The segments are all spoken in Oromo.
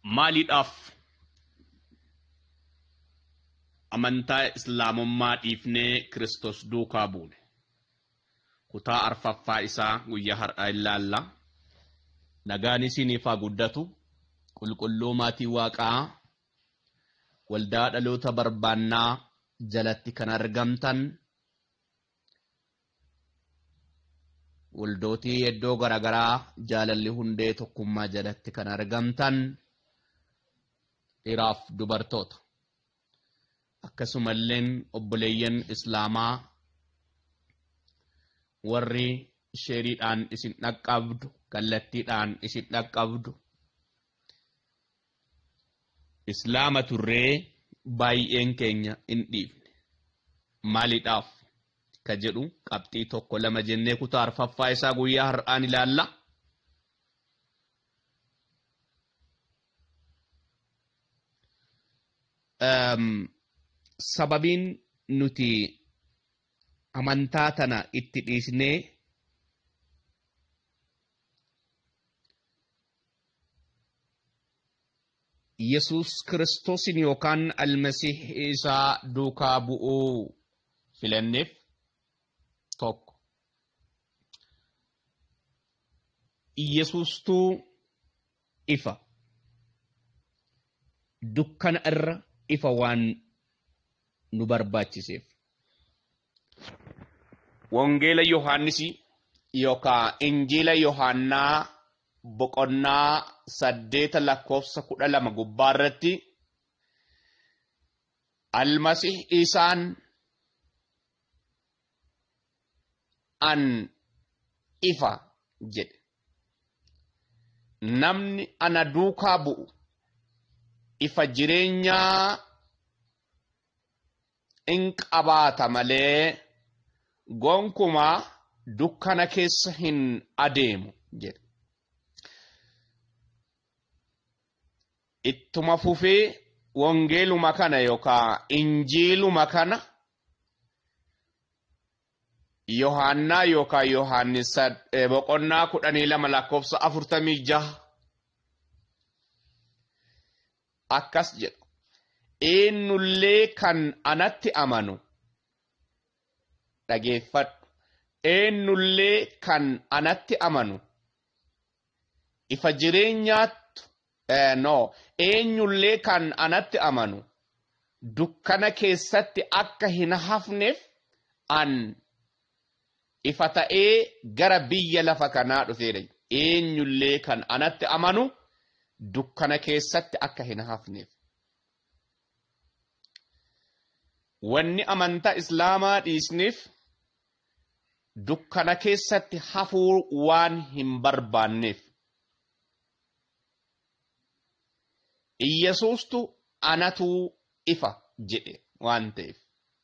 Maaliidhaaf amantaa islaamummaa dhiifnee Kiristoos duukaa bune. Kutaa arfaffaa isaa guyyaa har'aa ilaalla. Nagaan isiniif haa guddatu. Qulqulluu maatii Waaqaa waldaa dhaloota barbaannaa jalatti kan argamtan waldootii iddoo garagaraa jaalalli hundee tokkummaa jalatti kan argamtan dhiiraaf dubartoota akkasumallee obboleeyyan islaamaa warri sheeriidhaan isin dhaqqabdu kallattiidhaan isin dhaqqabdu islaama turree baay'een keenya hin dhiifne maaliidhaaf ka jedhu qabxii tokko lama jennee kutaa arfaffaa isaa guyyaa har'aan ilaalla. Sababiin nuti amantaa tana itti dhiisnee yesus Kiristoosin yookaan almasiih isaa duukaa bu'uu filanneef tokko yesustuu ifa dukkana irra ifa waan nu barbaachiseef wangeela Yohaannisi yookaan injiila Yohaannaa boqonnaa 8:12 gubbaarratti almasiih isaan an ifa jedhe namni ana duukaa bu'u ifa jireenyaa in qabaata malee gonkumaa dukkana keessa hin adeemu jedhe. Ittuma fufee wangeeluma kana yookaan injiiluma kana Yohaannaa yookaan Yohaannis boqonnaa 12:46 akkas jedha. Eenyullee kan anatti amanu dhageeffadhu. Eenyullee kan anatti amanu ifa jireenyaattu eenyullee kan anatti amanu dukkana keessatti akka hin hafneef an ifa ta'ee gara biyya lafa kanaa dhufeera. Eenyullee kan anatti amanu dukkana keessatti akka hin hafneef. Wanni amantaa islaamaa dhiisneef dukkana keessatti hafuu waan hin barbaanneef. Yesuustu anatu ifa jedhe waan ta'eef.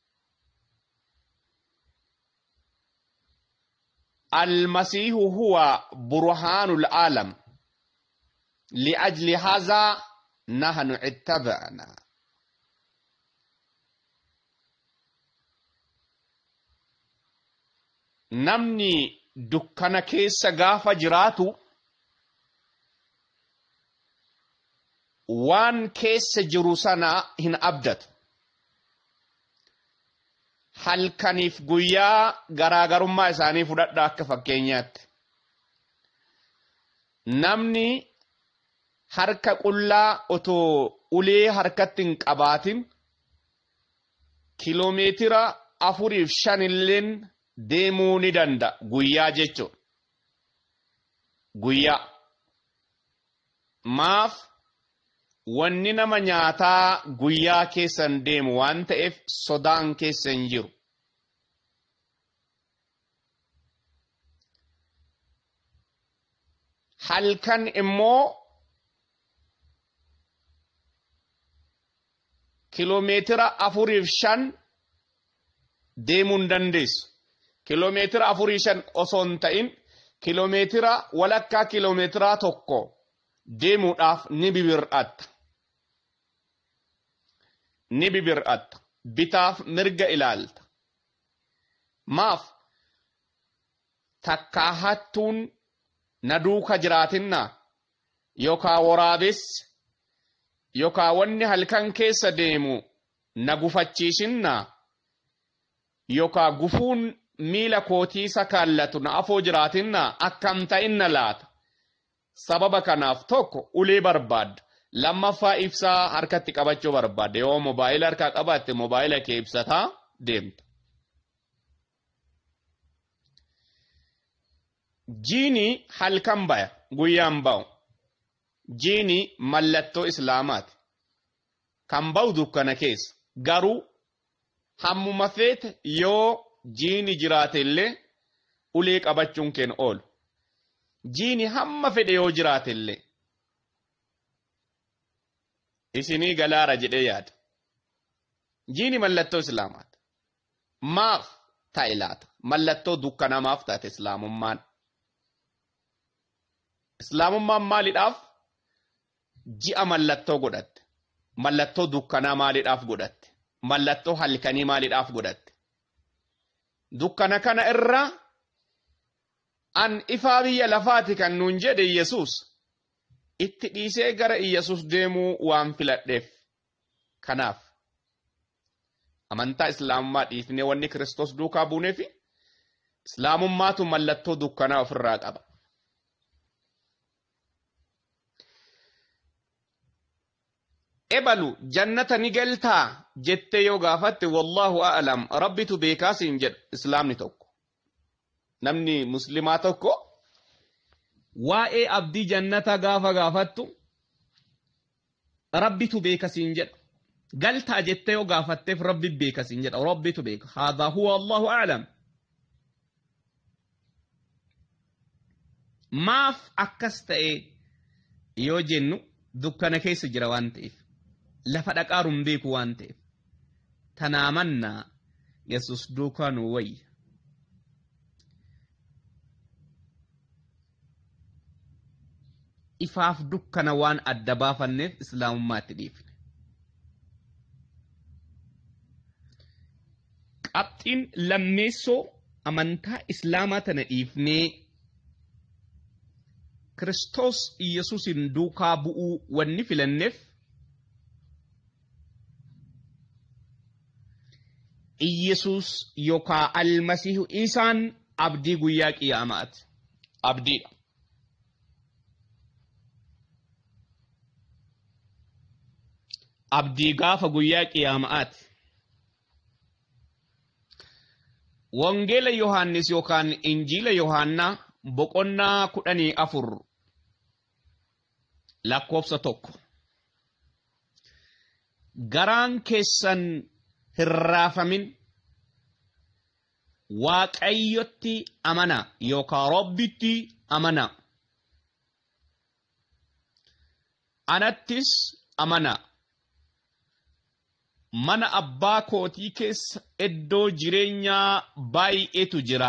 المسيح هو برهان العالم لأجل هذا نحن اتبعنا. namni dukkana keessa gaafa jiraatu waan keessa jiru sana hin abdatu. Halkaniif guyyaa garaagarummaa isaanii fudhadha akka fakkeenyaatti. Namni harka qullaa otoo ulee harkatti hin qabaatin kiiloomeetira 4-5 illeen deemuu ni danda'a guyyaa jechuudha. Guyyaa maaf wanni nama nyaataa guyyaa keessan deemu waan ta'eef sodaan keessan jiru. Halkan immoo kiiloomeetira 4-5 deemuu hin dandeessu. Kiiloomeetira 4-5 osoo hin ta'in kiiloomeetira walakkaa kiiloomeetiraa tokko deemuudhaaf ni bibir'atta. Ni bibir'atta. Bitaaf mirga ilaalta. Maaf takkaa hattuun na duuka jiraatinna yookaan waraabessi yookaan wanni halkan keessa deemu na gufachiisinna yookaan gufuun miila kootii sakaallatu na afoo jiraatinna akkam ta'inna laata. Sababa kanaaf tokko ulee barbaadda. Lammaffaa ibsaa harkatti qabachuu barbaadda. Yoo moobaayila harkaa qabaatte moobaayila kee ibsataa deemta. Jiini halkan baya guyyaan ba'u. Jiini mallattoo islaamaati. Kan ba'u dukkana keessa. Garuu hammuma feete yoo jiini jiraate illee ulee qabachuun keen oolu. Jiini hamma fedhe yoo jiraate illee isinii galaara jedhee yaada. Jiini mallattoo islaamaati. Maaf ta'e laata? Mallattoo dukkanamaaf taate islaamummaan. Islaamummaan maaliidhaaf? Ji'a mallattoo godhatte. Mallattoo dukkanaa maaliidhaaf godhatte? Mallattoo halkanii maaliidhaaf godhatte? Dukkana kana irra an ifaa biyya lafaati kan nuun jedhe yesus itti dhiisee gara yesus deemuu waan filadheef. Kanaaf amantaa islaamummaa dhiifnee wanni Kiristoos duukaa buunee fi islaamummaatu mallattoo dukkanaa ofirraa qaba. Ebalu jannata ni galtaa jettee yoo gaafatte wallahu a'lam rabbitu beekaa siin jedhu islaamni tokko. Namni muslimaa tokko waa'ee abdii jannata gaafa gaafattu rabbitu beeka siin jedha. Galtaa jettee yoo gaafatteef rabbi beeka siin jedha. Rabbitu beeka. Haadha huwa allahu a'lam. Maaf akkas ta'e yoo jennu dukkana keessa jira waan ta'eef. Lafa dhaqaaruun beeku waan ta'eef. Tanaamanna yesus duukaa nu wayya. Ifaaf dukkana waan adda baafanneef islaamummaatti dhiifne. Qabxiin lammeessoo amantaa islaamaa tana dhiifnee Kiristoos Yesuusin duukaa bu'uu wanni filanneef Yesus yookaan almasiihu isaan abdii guyyaa qiyaamaati. Abdiidha. Abdii gaafa guyyaa qiyaamaati. Wangeela Yohaannis yookaan Injiila Yohaannaa boqonnaa 14 lakkoofsa 1. Garaan keessan hin raafamin Waaqayyotti amanaa yookaan Rabbitti amanaa. Anattis amanaa. Mana abbaa kootii keessa iddoo jireenyaa baay'eetu jira.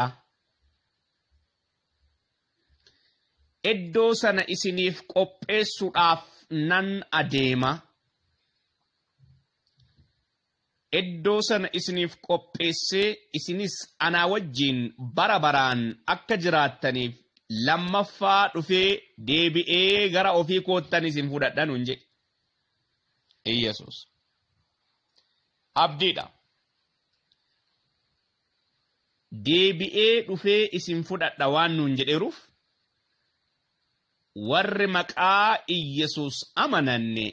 Iddoo sana isiniif qopheessuudhaaf nan adeema. Iddoo sana isiniif qopheessee isinis anaa wajjin bara baraan akka jiraattaniif lammaffaa dhufee deebi'ee gara ofii koottan isin fudhadhan nun jedhe. Yesus. Abdiidha. Deebi'ee dhufee isin fudhadha waan nun jedheeruuf warri maqaa Yesus amananne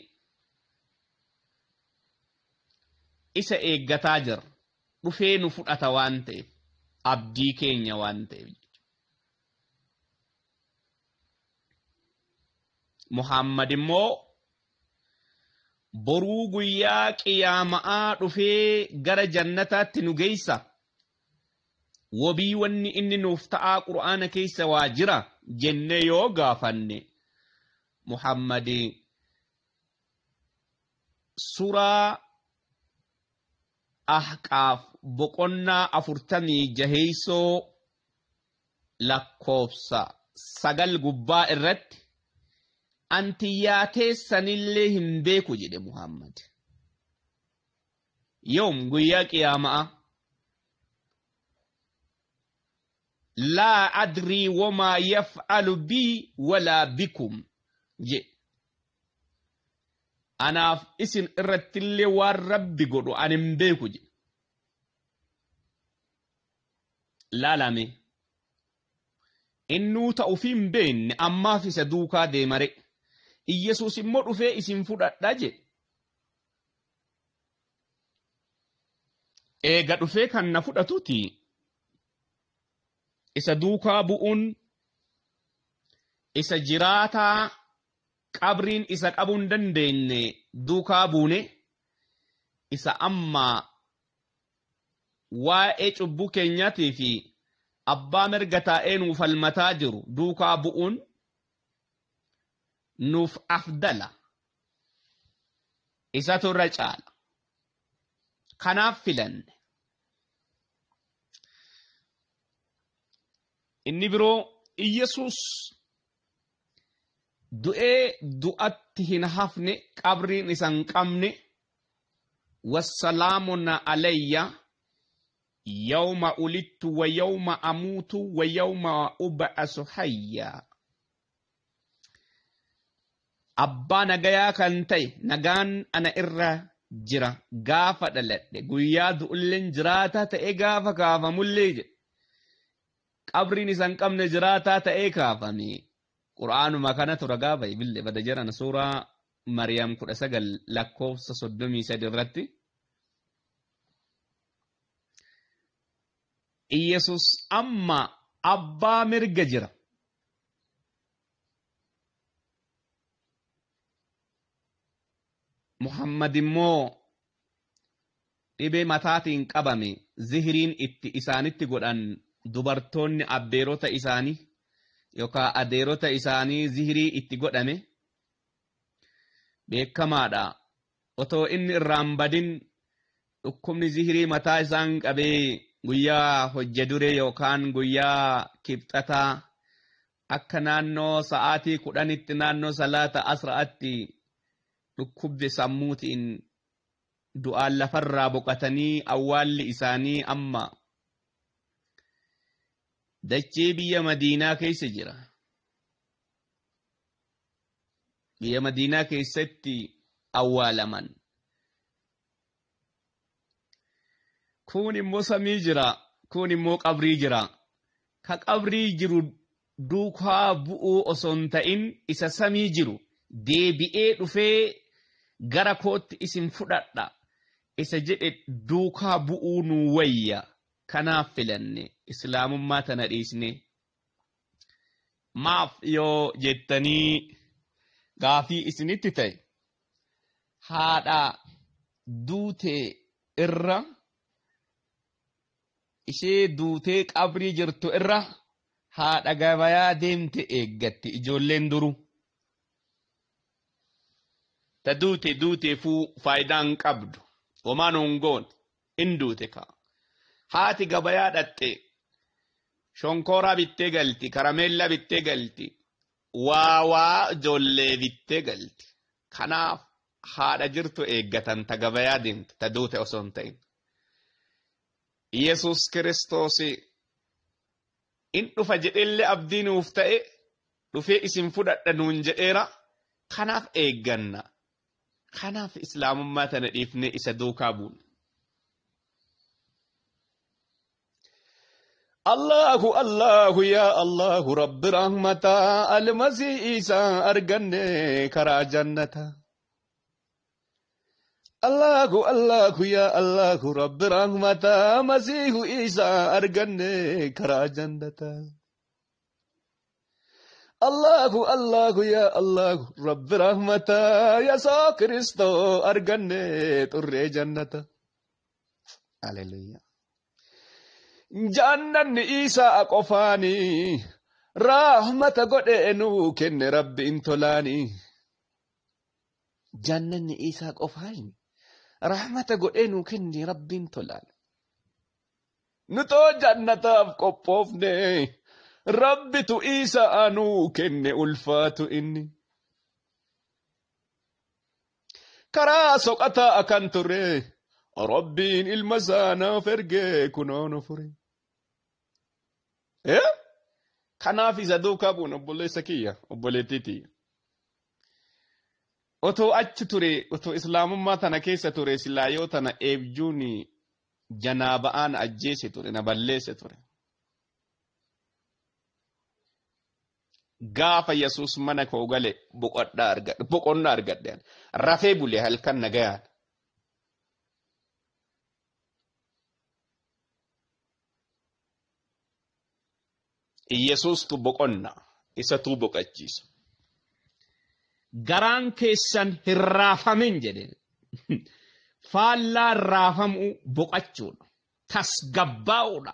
isa eeggataa jira. Dhufee nu fudhata waan ta'eef abdii keenya waan ta'eef. Muhammad immoo boruu guyyaa qiyaamaa dhufee gara jannataatti nu geessa. Wabii wanni inni nuuf ta'aa Qur'aana keessa waa jira jenne yoo gaafanne Muhammad suuraa Ahqaaf boqonnaa 46 lakkoofsa 9 gubbaa irratti anti yaatee sanillee hin beeku jedhe Muhammad. Yoom guyyaa qiyaamaa laa adrii wamaa yaf'alu bii walaa bikum jedhe. anaaf isin irrattillee waan rabbi godhu ani hin beeku jedhe. Laalame innuu ta'u fi hin beekne ammaaf isa duukaa deemare. Yesus immoo dhufee isin fudhadha jedhe. Eega dhufee kan na fudhatuti isa duukaa bu'uun isa jiraataa qabriin isa qabuu hin dandeenye duukaa buune isa amma waa'ee cubbuu keenyaatii fi abbaa mirga taa'ee nuuf falmataa jiru duukaa bu'uun nuuf afdala isatu irra caala. Kanaaf filanne. Inni biroo Yesus du'ee du'atti hin hafne qabriin isa hin qabne wassalaamun alayya yawma ulittu wa yawma amuutu wa yawma ub'asu hayya. Abbaa nagayaa kan ta'e nagaan ana irra jira gaafa dhaladhe guyyaa du'ulleen jiraataa ta'ee gaafa kaafamullee jedhe. Qabriin isa hin qabne jiraataa ta'ee kaafame. Qur'aanuma kanatu ragaa bahe billee bada jiran suuraa Maryam 19 lakkoofsa 33 irratti. Yesus amma abbaa mirga jira. Muhammad immoo dhibee mataatiin qabame zihiriin itti isaanitti godhan dubartoonni abbeerota isaanii yookaan adeerota isaanii zihirii itti godhame beekamaadha. Otoo inni irraan badin dhukkubni zihirii mataa isaan qabee guyyaa hojje duree yookaan guyyaa kibxataa akka naannoo sa'aatii 10tti naannoo salaata asraatti dhukkubbe sammuutiin du'aan lafarraa boqatanii awwaalli isaanii amma dachee biyya Madiinaa keessa jira. Biyya Madiinaa keessatti awwaalaman. Kun immoo samii jira, kun immoo qabrii jira. Ka qabrii jiru duukaa bu'uu osoo hin ta'in isa samii jiru deebi'ee dhufee gara kootti isin fudhadha isa jedhe duukaa bu'uu nu wayya. Kanaaf filanne islaamummaa tana dhiisne. Maaf yoo jettanii gaafii isinitti ta'e haadha duutee irra ishee duutee qabrii jirtu irra haadha gabayaa deemte eeggatti ijoolleen duru. Ta duutee fuu faayidaan qabdu homaan hongoon in duute kaa. Haati gabayaa dhatte shonkoraa bittee galti, karameellaa bittee galti, waa ijoollee bittee galti. Kanaaf haadha jirtu eeggatan ta gabayaa deemte ta duute osoo hin ta'in. Yesus Kiristoos in dhufa jedheellee abdii nuuf ta'e dhufee isin fudhadha nuun jedheera. Kanaaf eegganna. Kanaaf islaamummaa tana dhiifne isa duukaa buuna. Allahu ya Allahu Rabbi rahmata al-Masih Isa arganne karaa jannata. Allahu ya Allahu Rabbi rahmata Masihu Isa arganne karaa jannata. Allahu ya Allahu Rabbi rahmata Yesus Kristo arganne turre jannata. Hallelujah. Jannanni Isa qofani rahmata godhe nu kenne Rabbi intolani. Jannanni Isa qofani rahmata godhe nu kenne Rabbi intolani. Nuto jannataaf qophoofne Rabbitu Isa anu kenne ulfaatu inni. Karaa soqataa akan ture Rabbiin ilma isaanaaf erge kunoon fure. Kanaaf isa duukaa bu'uun obboleessa kiyya obboleettiiti. otoo achi ture otoo islaamummaa tana keessa ture silaa yoo tana eebjuun janaaba'aan ajjeese ture na balleesse ture. Gaafa yesus mana koo gale boqonnaa argadhe rafee bulee halkan nagayaan. Yesus tu boqonnaa isa tu boqachiisa. Garaan keessan hin raafamin jedhe. Faallaa raafamu boqachuudha. Tasgabbaa'uudha.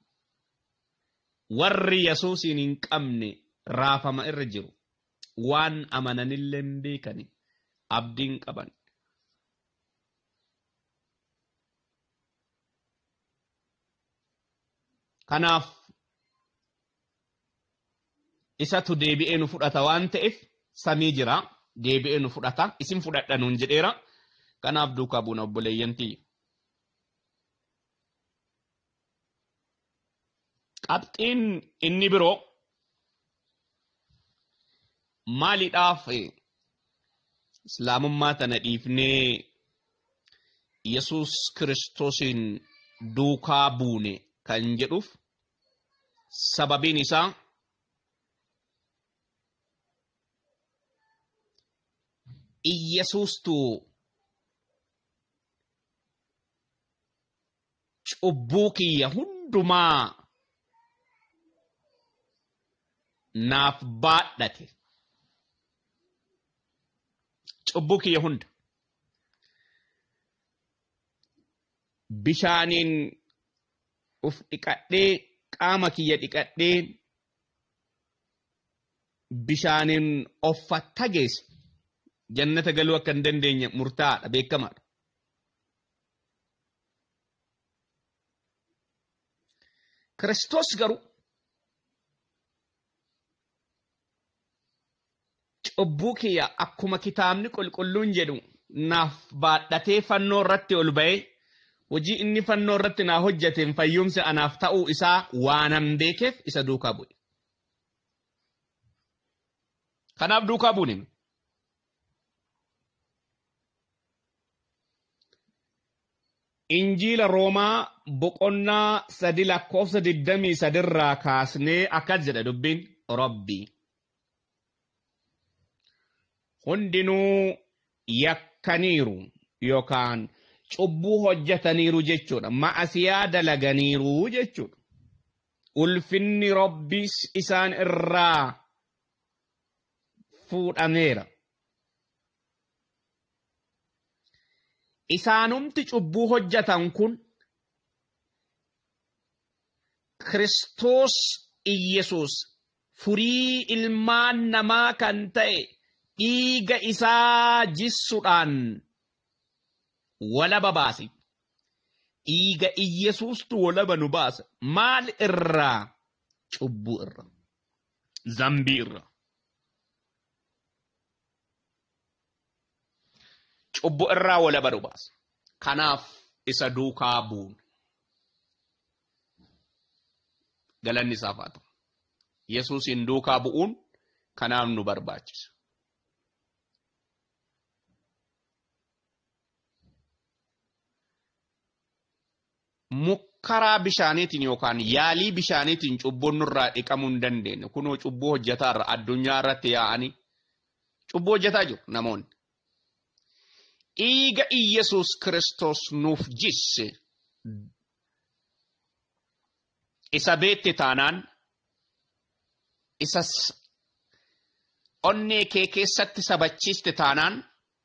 Warri Yesuusin hin qabne raafama irra jiru. Waan amananillee hin beekani. Abdiin qaban. Kanaaf isatu deebi'ee nu fudhata waan ta'eef samii jira. Deebi'ee nu fudhata. Isin fudhadha nuun jedheera. Kanaaf duukaa buuna obboleeyyantii. Qabxiin inni biroo maaliidhaaf islaamummaa tana dhiifnee yesus kiristoosin duukaa buune kan jedhuuf sababiin isaa Yesuustu cubbuu kiyya hundumaa naaf baadhate. Cubbuu kiyya hunda. Bishaaniin uf dhiqadhee qaama kiyya dhiqadhee bishaaniin of fattageesse. Jannata galuu akka hin dandeenye murtaa'aadha beekamaadha. Kiristoos garuu cubbuu kiyya akkuma kitaabni qulqulluun jedhu naaf baadhatee fannoo irratti ol ba'ee hojii inni fannoo irratti naa hojjeteen fayyumsi anaaf ta'uu isaa waanan beekeef isa duukaa bu'e. Kanaaf duukaa buune. Injiila Roomaa boqonnaa 3:23 irraa kaasnee akkas jedha dubbiin Rabbii. Hundinuu yakkaniiru yookaan cubbuu hojjetaniiru jechuudha. Ma'asiyaa dalaganiiru jechuudha. Ulfinni Rabbiis isaan irraa fuudhameera. Isaanumti cubbuu hojjetan kun Kiristoos Iyesuus furii ilmaan namaa kan ta'e dhiiga isaa jissuudhaan walaba baasi. Dhiiga Iyesuustu walaba nu baasa. Maal irraa? Cubbuu irraa. Zambii irraa. Cubbuu irraa walaba nu baasa. Kanaaf isa duukaa buune. Galanni isaaf haa ta'u. Yesuusin duukaa bu'uun kanaaf nu barbaachisa. Mukkaraa bishaaniitiin yookaan yaalii bishaaniitiin cubbuun nurraa dhiqamuu hin dandeenye. Kunoo cubbuu hojjetaa irra addunyaa irratti yaa'anii cubbuu hojjetaa jiru namoonni. Dhiiga Iyesuus Kiristoos nuuf jisse isa beekte taanaan isas onnee kee keessatti sabachiiste taanaan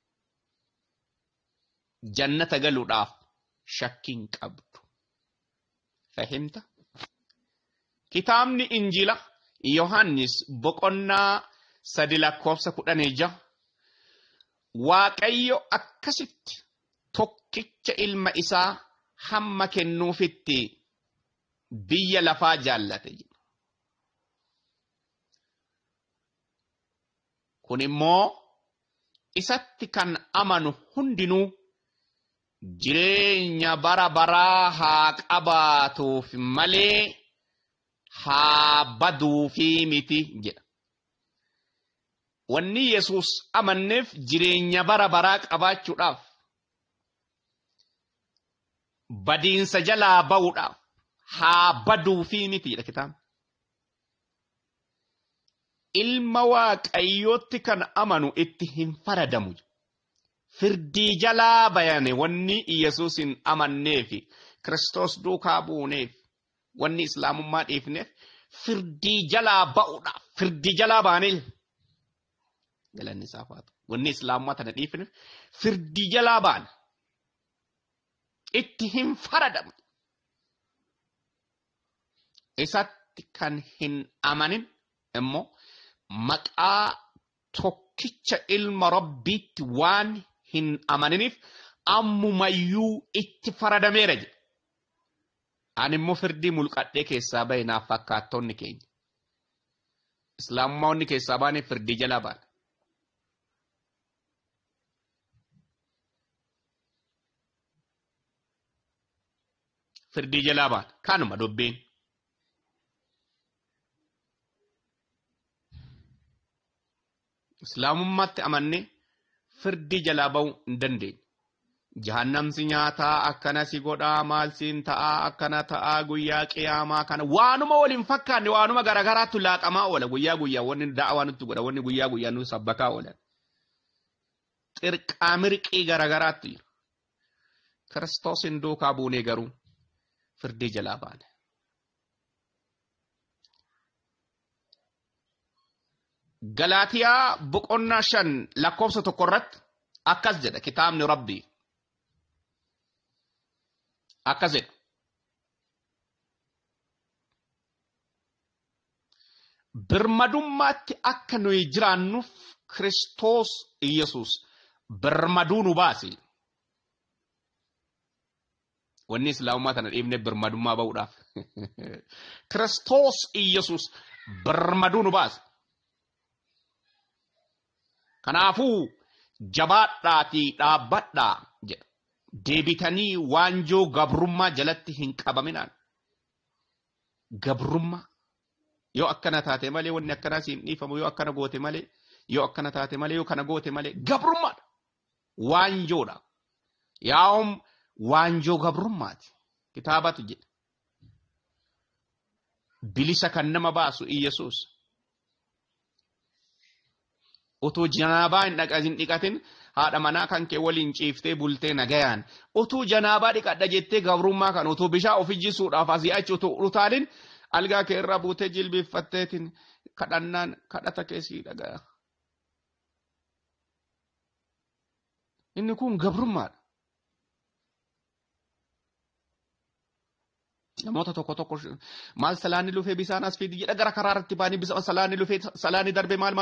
jannata galuudhaaf shakkiin qabdu. Fahimta? Kitaabni Injiila Yohaannis boqonnaa 3:16 Waaqayyo akkasitti tokkicha ilma isaa hamma kennuufitti biyya lafaa jaallate. Kun immoo isatti kan amanu hundinuu jireenya bara baraa haa qabaatuuf malee haa baduufi miti jedha. wanni yesus amanneef jireenya bara baraa qabaachuudhaaf badiinsa jalaa ba'uudhaaf haa baduu fi mitiidha kitaabni. Ilma waaqayyootti kan amanu itti hin faradamu. Firdii jalaa bayane wanni yesusin amanneefi Kiristoos duukaa buuneef wanni islaamummaa dhiifneef firdii jalaa ba'uudhaaf firdii jalaa baanee galanni isaaf haa ta'u. Wanni islaamummaa tana dhiifneef firdii jalaa baane itti hin faradamu. Isatti kan hin amanin immoo maqaa tokkicha ilma rabbiitti waan hin amaniniif ammumayyuu itti faradameera jedhe. Ani immoo firdii mulqadhee keessaa bahe naaf fakkaattonni keenya. Islaamummaa wanni keessaa baane firdii jalaa baane. Firdii jalaa baane. Kanuma dubbiin. Islaamummaatti amannee firdii jalaa ba'uu hin dandeenye. Jahannamsi nyaataa akkana si godhaa maal siin ta'aa akkana ta'aa guyyaa qiyaamaa kana waanuma waliin fakkaanne waanuma garagaraatti laaqamaa oola guyyaa wanni da'awaa nutti godha wanni guyyaa nu sabbakaa oolan. Xirqaa mirqii garagaraatti jira. Kiristoosin duukaa buunee garuu firdii jalaa baane. Galaatiyaa boqonnaa 5 lakkoofsa 1 irratti akkas jedha kitaabni Rabbii. Akkas jedha. Birmadummaatti akka nuyi jiraannuuf Kiristoos Yesus birmaduu nu baase. Wanni islaamummaa tana dhiifne birmadummaa ba'uudhaaf. Kiristoos Yesus birmaduu nu baase. Kanaafuu jabaadhaatii dhaabbadhaa jedha. Deebitanii waanjoo gabrummaa jalatti hin qabaminaan. Gabrummaa yoo akkana taate malee wanni akkana siin dhiifamu yoo akkana goote malee yoo akkana taate malee yoo kana goote malee gabrummaadha. Waanjoodha. Yaa'um waanjoo gabrummaati. Kitaabatu jedha. Bilisa kan nama baasu Yesus. Otoo janaabaa hin dhiqatin haadha manaa kan kee waliin ciiftee bultee nagayaan. Otoo janaabaa dhiqadha jettee gabrummaa kan otoo bishaan ofi jisuudhaaf asii achi otoo utaalin algaa kee irraa buutee jilbeeffatteetiin kadhannaan kadhata keessii dhagaya. Inni kun gabrummaadha. Namoota tokko maal salaanni lufee bisaan as fidi jedha gara karaa irratti baanii bisaan salaanni lufee salaanni darbe maal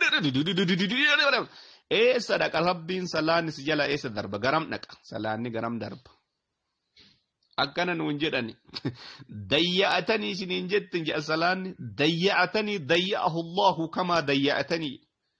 eessa dhaqa rabbiin salaanni si jala eessa darba garam dhaqa salaanni garam darba akkana nuun jedhani dayya'atanii isiniin jettin jedha salaanni dayya'atanii dayya'ahu Allahu kamaa dayya'atanii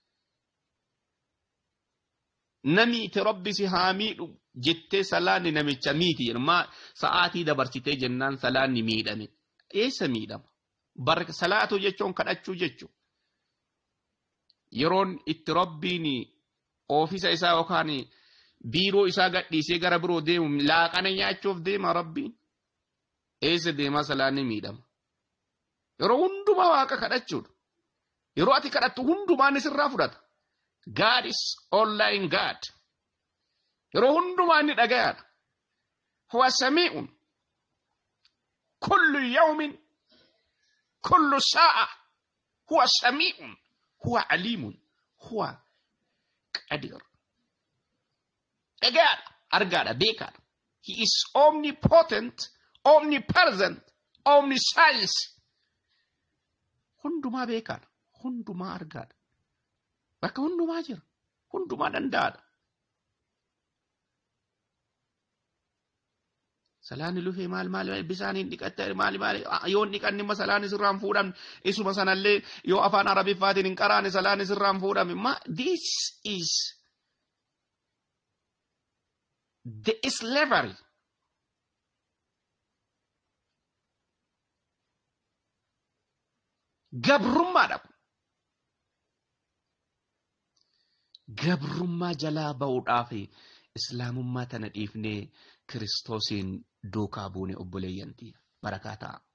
namiiti rabbi si haa miidhu jettee salaanni namicha miiti jedhama sa'aatii dabarsitee jennaan salaanni miidhame eessa miidhama bar salaatu jechuun kadhachuu jechuu yeroon itti rabbiin oofisa isaa yookaan biiroo isaa gadhiisee gara biroo deemu laaqana nyaachuuf deema rabbiin eessa deema salaanni miidhama yeroo hundumaa waaqa kadhachuudha yeroo ati kadhattu hundumaan isirraa fudhata. God is online God. Yeroo hundumaa inni dhagayaadha. Huwa samii'un. Kullu yawmin. Kullu saa'a. Huwa samii'un. Huwa aliimun. Huwa qadir. Dhagayaadha. Argaadha. Beekaadha. He is omnipotent, omnipresent, omniscience. Hundumaa beekaadha. Hundumaa argaadha. Bakka hundumaa jira. Hundumaa danda'aadha. Salaanni lufee maal bisaaniin dhiqattee maal yoo dhiqanni immoo salaanni sirraan fuudhamne isuma sanallee yoo afaan arabiffaatiin hin qaraane salaanni sirraan fuudhame this is the slavery. Gabrummaadha. gabrummaa jalaa ba'uudhaaf islaamummaa tana dhiifnee Kiristoosiin duukaa buune obboleeyyantii barakaa ta'a.